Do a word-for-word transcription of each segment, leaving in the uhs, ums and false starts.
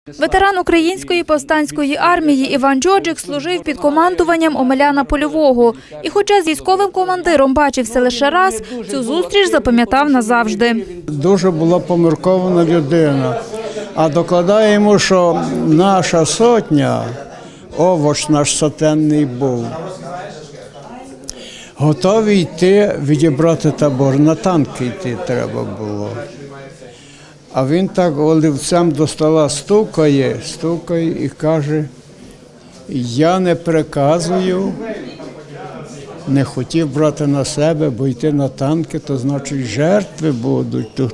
Ветеран Української повстанської армії Іван Джоджик служив під командуванням Омеляна Польового. І хоча з військовим командиром бачився лише раз, цю зустріч запам'ятав назавжди. Дуже була поміркована людина. А докладаємо, що наша сотня, овоч наш сотенний був, готові йти, відібрати табор. На танки йти треба було. А він так олівцем до стола стукає, стукає і каже: я не приказую, не хотів брати на себе, бо йти на танки, то значить жертви будуть тут.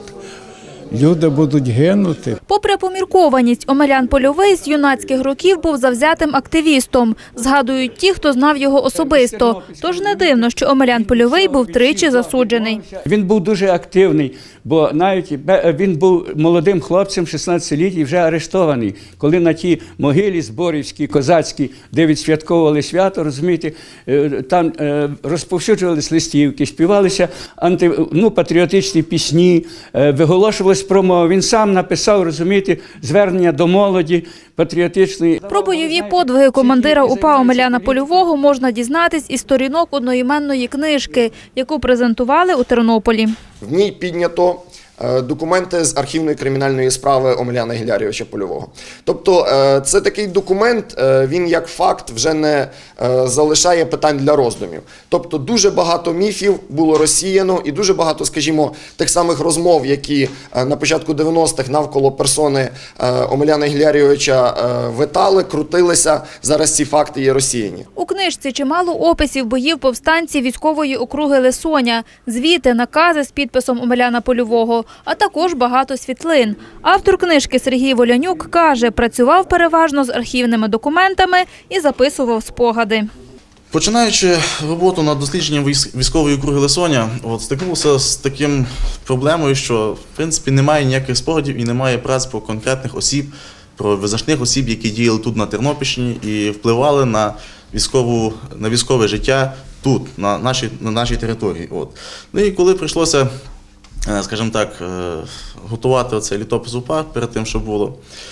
Люди будуть гинути. Попри поміркованість, Омелян Польовий з юнацьких років був завзятим активістом. Згадують ті, хто знав його особисто. Тож не дивно, що Омелян Польовий був тричі засуджений. Він був дуже активний, бо навіть він був молодим хлопцем, шістнадцятилітній, вже арештований. Коли на тій могилі зборівській, козацькій, де відсвятковували свято, розумієте, там розповсюджувались листівки, співалися анти, ну, патріотичні пісні, виголошувалися промови. Він сам написав, розумієте, звернення до молоді патріотичної. Про бойові подвиги командира УПА Омеляна Польового можна дізнатись із сторінок одноіменної книжки, яку презентували у Тернополі. В ній піднято документи з архівної кримінальної справи Омеляна Гілярійовича Польового. Тобто це такий документ, він як факт вже не залишає питань для роздумів. Тобто дуже багато міфів було розсіяно і дуже багато, скажімо, тих самих розмов, які на початку дев'яностих навколо персони Омеляна Гілярійовича витали, крутилися. Зараз ці факти є розсіяні. У книжці чимало описів боїв повстанців військової округи Лисоня, звіти, накази з підписом Омеляна Польового, а також багато світлин. Автор книжки Сергій Волянюк каже, працював переважно з архівними документами і записував спогади. Починаючи роботу над дослідженням військової округи Лисоня, от, стикнувся з таким проблемою, що в принципі немає ніяких спогадів і немає праць про конкретних осіб, про визначних осіб, які діяли тут на Тернопільщині і впливали на, військову, на військове життя тут, на нашій, на нашій території. От. Ну і коли прийшлося, скажімо так, готувати оцей літопис УПА перед тим, що було,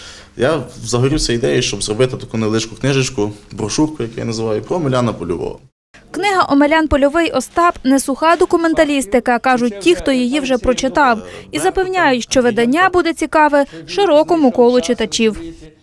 я загорівся ідеєю, щоб зробити таку невеличку книжечку, брошурку, яку я називаю, про Омеляна Польового. Книга «Омелян Польовий Остап» – не суха документалістика, кажуть ті, хто її вже прочитав. І запевняють, що видання буде цікаве широкому колу читачів.